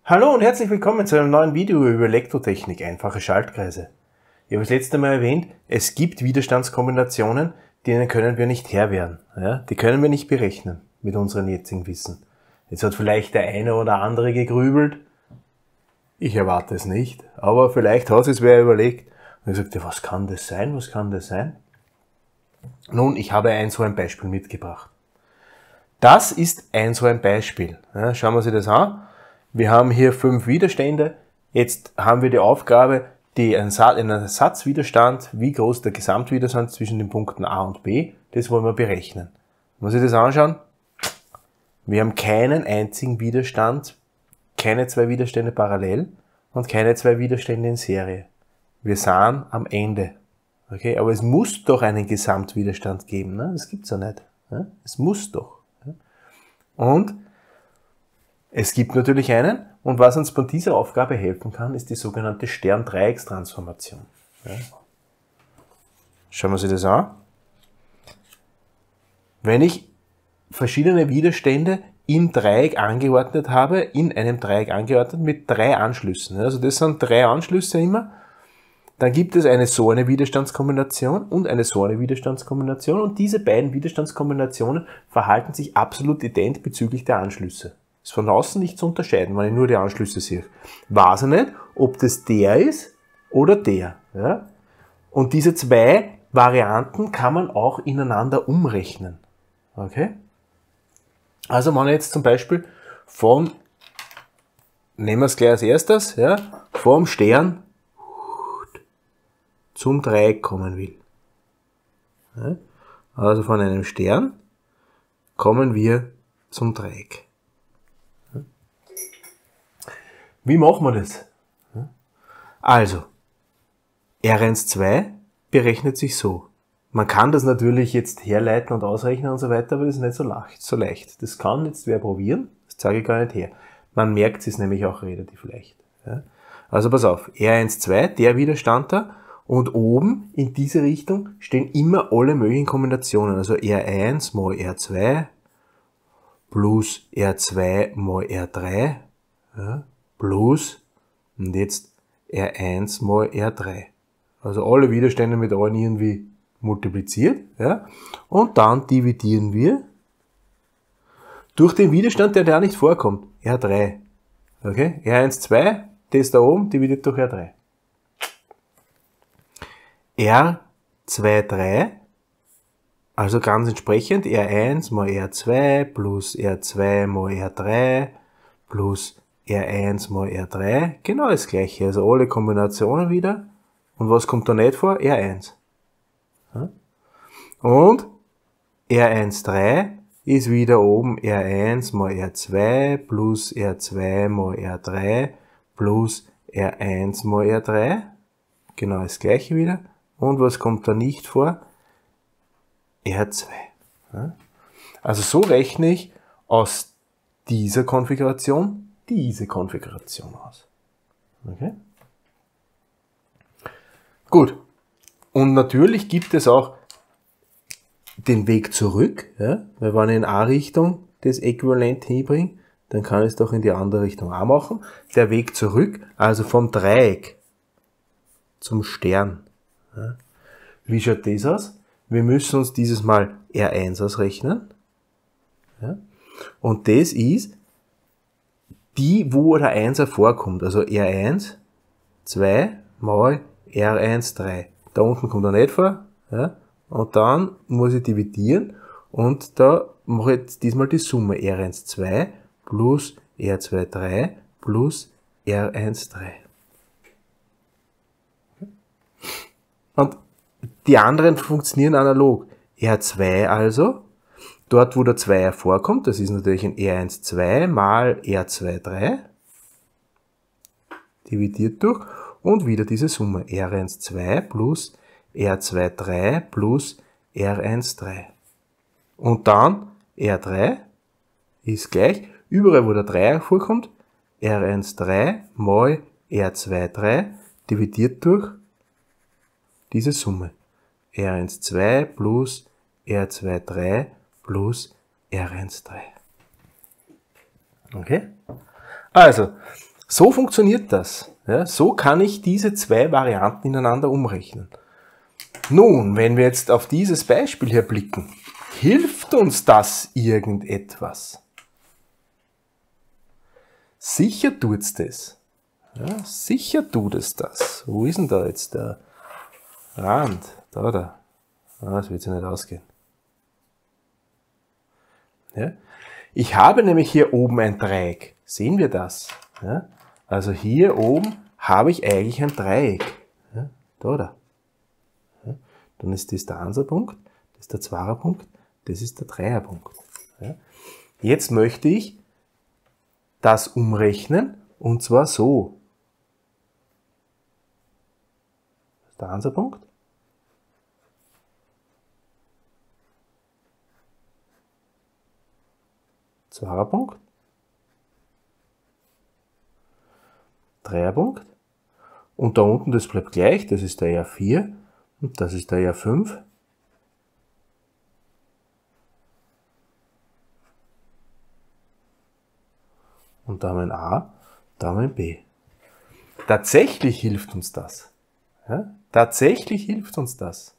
Hallo und herzlich willkommen zu einem neuen Video über Elektrotechnik, einfache Schaltkreise. Ich habe das letzte Mal erwähnt, es gibt Widerstandskombinationen, denen können wir nicht Herr werden. Ja? Die können wir nicht berechnen mit unserem jetzigen Wissen. Jetzt hat vielleicht der eine oder andere gegrübelt, ich erwarte es nicht, aber vielleicht hat es wer überlegt und gesagt, ja, was kann das sein, was kann das sein? Nun, ich habe so ein Beispiel mitgebracht. Das ist so ein Beispiel. Ja, schauen wir uns das an. Wir haben hier 5 Widerstände. Jetzt haben wir die Aufgabe, einen Ersatzwiderstand, wie groß der Gesamtwiderstand zwischen den Punkten A und B, das wollen wir berechnen. Muss ich das anschauen? Wir haben keinen einzigen Widerstand, keine 2 Widerstände parallel und keine 2 Widerstände in Serie. Wir sind am Ende. Okay, aber es muss doch einen Gesamtwiderstand geben. Ne? Das gibt's ja nicht. Ne? Es muss doch. Ja? Und es gibt natürlich einen, und was uns bei dieser Aufgabe helfen kann, ist die sogenannte Stern-Dreiecks-Transformation. Ja. Schauen wir uns das an. Wenn ich verschiedene Widerstände im Dreieck angeordnet habe, in einem Dreieck angeordnet mit 3 Anschlüssen, also das sind 3 Anschlüsse immer, dann gibt es so eine Widerstandskombination und so eine Widerstandskombination, und diese beiden Widerstandskombinationen verhalten sich absolut ident bezüglich der Anschlüsse. Ist von außen nicht zu unterscheiden, wenn ich nur die Anschlüsse sehe. Weiß ich nicht, ob das der ist oder der. Ja? Und diese 2 Varianten kann man auch ineinander umrechnen. Okay? Also wenn ich jetzt zum Beispiel nehmen wir es gleich als erstes, ja, vom Stern zum Dreieck kommen will. Ja? Also von einem Stern kommen wir zum Dreieck. Wie machen wir das? Also, R12 berechnet sich so. Man kann das natürlich jetzt herleiten und ausrechnen und so weiter, aber das ist nicht so leicht. Das kann jetzt wer probieren, das zeige ich gar nicht her. Man merkt es nämlich auch relativ leicht. Also pass auf, R12, der Widerstand da, und oben in diese Richtung stehen immer alle möglichen Kombinationen. Also R1 mal R2 plus R2 mal R3, ja, plus, und jetzt R1 mal R3. Also alle Widerstände mit allen irgendwie multipliziert, ja, und dann dividieren wir durch den Widerstand, der da nicht vorkommt, R3. Okay, R12, das da oben, dividiert durch R3. R23, also ganz entsprechend R1 mal R2 plus R2 mal R3 plus R1 mal R3, genau das gleiche, also alle Kombinationen wieder. Und was kommt da nicht vor? R1. Und R13 ist wieder oben R1 mal R2 plus R2 mal R3 plus R1 mal R3, genau das gleiche wieder. Und was kommt da nicht vor? R2. Also so rechne ich aus dieser Konfiguration diese Konfiguration aus. Okay? Gut. Und natürlich gibt es auch den Weg zurück, ja? Weil wenn ich in A-Richtung das Äquivalent hinbringe, dann kann ich es doch in die andere Richtung auch machen. Der Weg zurück, also vom Dreieck zum Stern. Ja? Wie schaut das aus? Wir müssen uns dieses Mal R1 ausrechnen. Ja? Und das ist die, wo der 1er vorkommt, also R1, 2 mal R1, 3. Da unten kommt er nicht vor, ja? Und dann muss ich dividieren, und da mache ich jetzt diesmal die Summe R1, 2 plus R2, 3 plus R1, 3. Und die anderen funktionieren analog. R2 also, dort wo der 2er vorkommt, das ist natürlich ein R12 mal R23, dividiert durch, und wieder diese Summe, R12 plus R23 plus R13. Und dann R3 ist gleich, überall wo der 3er vorkommt, R13 mal R23 dividiert durch diese Summe, R12 plus R23 plus R13. Okay? Also, So funktioniert das. Ja, so kann ich diese zwei Varianten ineinander umrechnen. Nun, wenn wir jetzt auf dieses Beispiel hier blicken, hilft uns das irgendetwas? Sicher tut's das. Ja, sicher tut es das. Wo ist denn da jetzt der Rand? Da. Das wird sich nicht ausgehen. Ja? Ich habe nämlich hier oben ein Dreieck. Sehen wir das? Ja? Also hier oben habe ich eigentlich ein Dreieck. Ja? Da. Ja? Dann ist das der Einserpunkt, das ist der Zweierpunkt, das ist der Dreierpunkt. Ja? Jetzt möchte ich das umrechnen und zwar so. Das ist der Einserpunkt. Zweierpunkt. Dreierpunkt. Und da unten, das bleibt gleich, das ist der R4 und das ist der R5. Und da haben wir ein A, da haben wir ein B. Tatsächlich hilft uns das. Ja? Tatsächlich hilft uns das.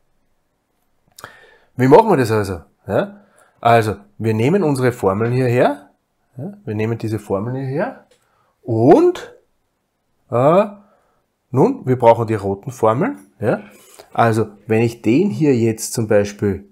Wie machen wir das also? Ja? Also, wir nehmen unsere Formeln hierher. Ja? Wir nehmen diese Formeln hierher. Und, nun, wir brauchen die roten Formeln. Ja? Also, wenn ich den hier jetzt zum Beispiel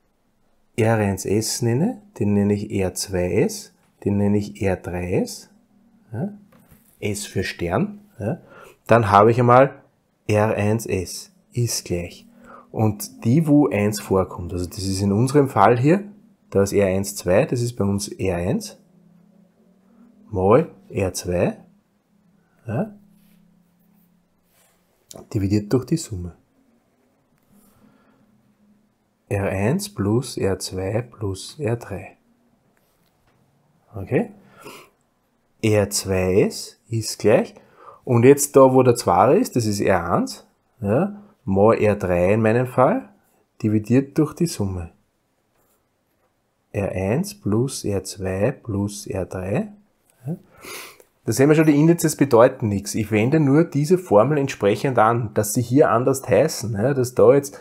R1S nenne, den nenne ich R2S, den nenne ich R3S, ja? S für Stern, ja? Dann habe ich einmal R1S ist gleich. Und die, wo 1 vorkommt, also das ist in unserem Fall hier, da ist R1,2, das ist bei uns R1, mal R2, ja? Dividiert durch die Summe. R1 plus R2 plus R3. Okay? R2S ist gleich. Und jetzt da, wo der Zweier ist, das ist R1, ja, mal R3 in meinem Fall, dividiert durch die Summe. R1 plus R2 plus R3. Ja. Da sehen wir schon, die Indizes bedeuten nichts. Ich wende nur diese Formel entsprechend an, dass sie hier anders heißen, ja, dass da jetzt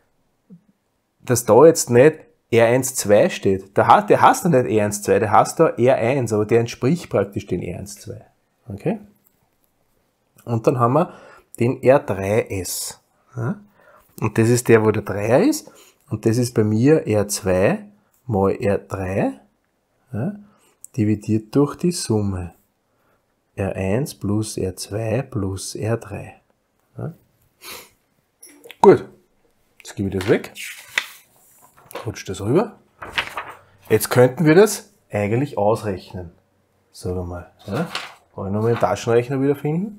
nicht R1,2 steht. Der heißt da nicht R1,2, der heißt da R1, aber der entspricht praktisch den R1,2. Okay? Und dann haben wir den R3S. Ja? Und das ist der, wo der Dreier ist. Und das ist bei mir R2 mal R3, ja? Dividiert durch die Summe. R1 plus R2 plus R3. Ja? Gut, jetzt gebe ich das weg. Rutscht das rüber. Jetzt könnten wir das eigentlich ausrechnen. Sagen wir mal. Ja? Wollen wir nochmal den Taschenrechner wiederfinden?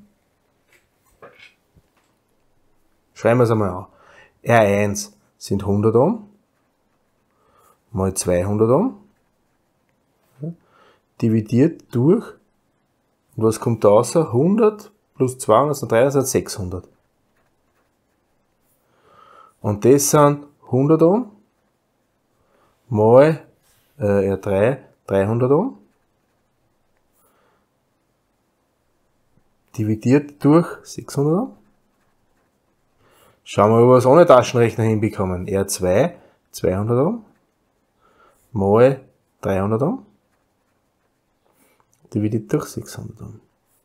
Schreiben wir es einmal an. R1 sind 100 Ohm mal 200 Ohm. Ja? Dividiert durch, und was kommt da raus? 100 plus 200 sind 300, sind 600. Und das sind 100 Ohm mal R3, 300 Ohm, dividiert durch 600 Ohm. Schauen wir, ob wir es ohne Taschenrechner hinbekommen. R2, 200 Ohm, mal 300 Ohm, dividiert durch 600 Ohm.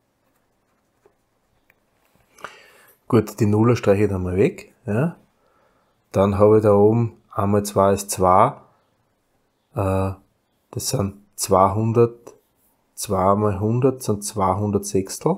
Gut, die Nuller streiche ich dann mal weg. Ja. Dann habe ich da oben 1 mal 2 ist 2. Das sind 200, 2 mal 100 sind 200 Sechstel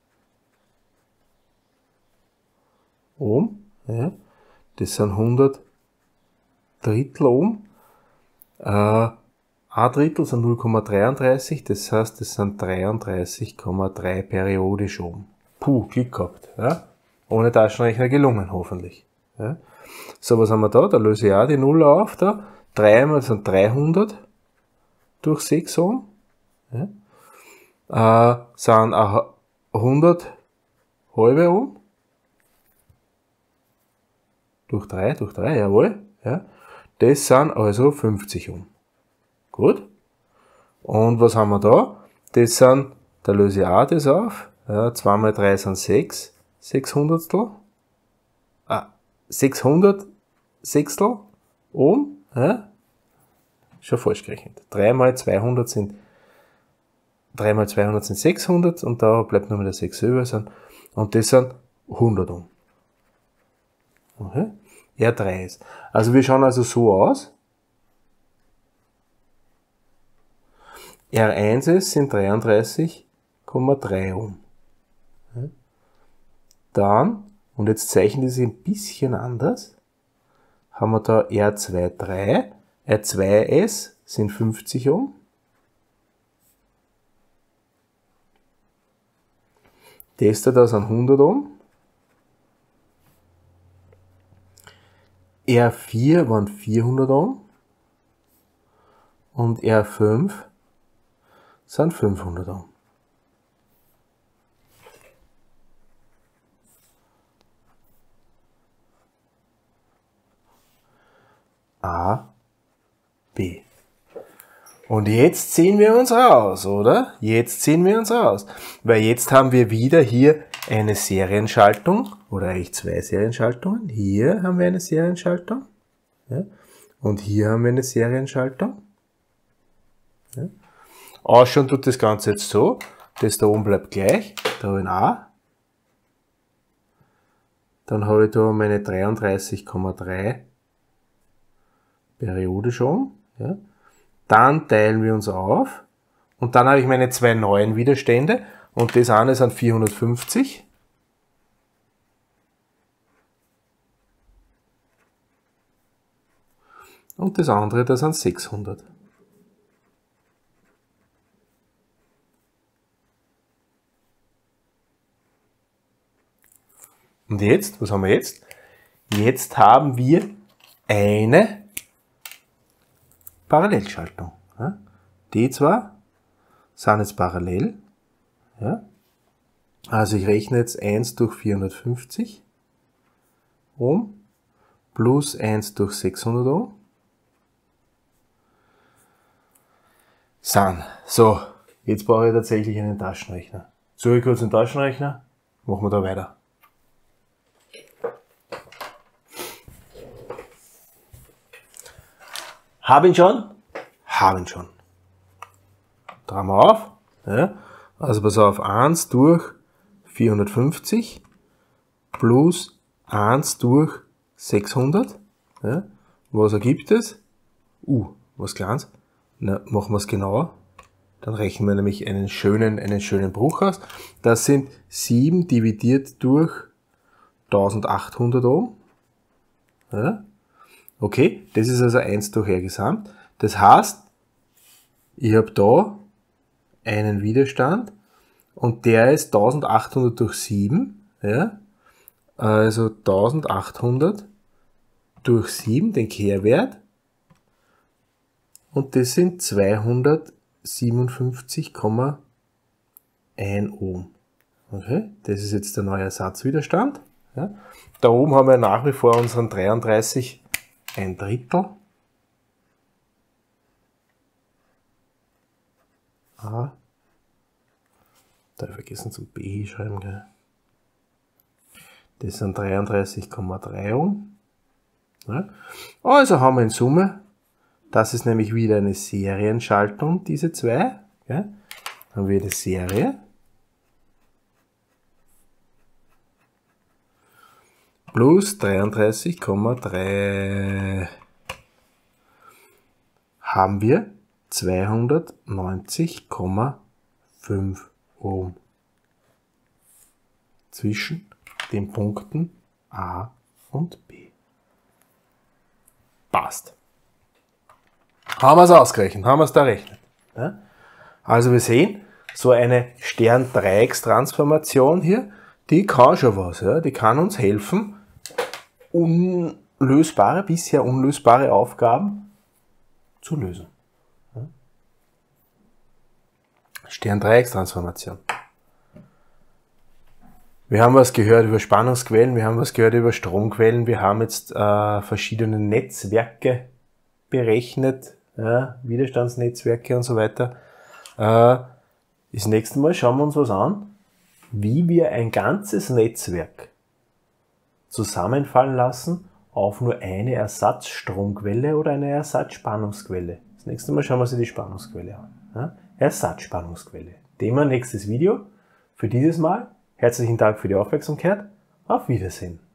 Ohm. Ja. Das sind 100 Drittel Ohm. Ein Drittel sind 0,33, das heißt, das sind 33,3 periodisch Ohm. Puh, Glück gehabt. Ja. Ohne Taschenrechner gelungen, hoffentlich. Ja. So, was haben wir da? Da löse ich auch die Null auf. Da. 3 mal sind 300 durch 6 Ohm. Ja. Sind 100 halbe Ohm. Durch 3, jawohl. Ja. Das sind also 50 Ohm. Gut. Und was haben wir da? Das sind Da löse ich auch das auf. Ja, 2 mal 3 sind 6. 600stel. 600 Sechstel Ohm. Ja? Schon falsch gerechnet. 3 mal 200 sind 600 und da bleibt nur mehr der 6 über. Und das sind 100 Ohm. Okay. R3 ist. Also wir schauen also so aus. R1 sind 33,3 Ohm. Dann, und jetzt zeichnen die sich ein bisschen anders, haben wir da R23, R2S sind 50 Ohm. Das da sind 100 Ohm. R4 waren 400 Ohm. Und R5 sind 500 Ohm. A, B. Und jetzt ziehen wir uns raus, oder? Jetzt ziehen wir uns raus. Weil jetzt haben wir wieder hier eine Serienschaltung, oder eigentlich zwei Serienschaltungen. Hier haben wir eine Serienschaltung. Ja. Und hier haben wir eine Serienschaltung. Ja. Ausschauen tut das Ganze jetzt so. Das da oben bleibt gleich. Da habe ich ein A. Dann habe ich da meine 33,3 periodisch Ohm. Ja. Dann teilen wir uns auf. Und dann habe ich meine zwei neuen Widerstände. Und das eine sind 450. Und das andere, das sind 600. Und jetzt, was haben wir jetzt? Jetzt haben wir eine Parallelschaltung. Ja. Die zwei sind jetzt parallel. Ja. Also ich rechne jetzt 1 durch 450 Ohm plus 1 durch 600 Ohm. So, jetzt brauche ich tatsächlich einen Taschenrechner. Suche ich kurz einen Taschenrechner, machen wir da weiter. Hab ihn schon? Hab ihn schon. Drehen wir auf. Ja. Also pass auf, 1 durch 450 plus 1 durch 600. Ja. Was ergibt es? Was Kleines. Na, machen wir es genauer. Dann rechnen wir nämlich einen schönen Bruch aus. Das sind 7 dividiert durch 1800 Ohm. Ja. Okay, das ist also 1 durch R gesamt. Das heißt, ich habe da einen Widerstand und der ist 1800 durch 7. Ja. Also 1800 durch 7, den Kehrwert. Und das sind 257,1 Ohm. Okay, das ist jetzt der neue Ersatzwiderstand. Ja. Da oben haben wir nach wie vor unseren 33 ein Drittel. A. Da habe ich vergessen zum B schreiben. Gell. Das sind 33,3 Ohm. Ja. Also haben wir in Summe, das ist nämlich wieder eine Serienschaltung, diese zwei. Ja. Haben wir eine Serie. Plus 33,3 haben wir 290,5 Ohm zwischen den Punkten A und B. Passt. Haben wir es ausgerechnet, haben wir es da rechnet. Ja? Also wir sehen, so eine Stern-Dreiecks-Transformation hier, die kann schon was. Ja? Die kann uns helfen, bisher unlösbare Aufgaben zu lösen. Ja? Stern-Dreiecks-Transformation. Wir haben was gehört über Spannungsquellen, wir haben was gehört über Stromquellen, wir haben jetzt verschiedene Netzwerke berechnet, ja, Widerstandsnetzwerke und so weiter. Das nächste Mal schauen wir uns was an, wie wir ein ganzes Netzwerk zusammenfallen lassen auf nur eine Ersatzstromquelle oder eine Ersatzspannungsquelle. Das nächste Mal schauen wir uns die Spannungsquelle an. Ja? Ersatzspannungsquelle. Thema nächstes Video. Für dieses Mal herzlichen Dank für die Aufmerksamkeit. Auf Wiedersehen.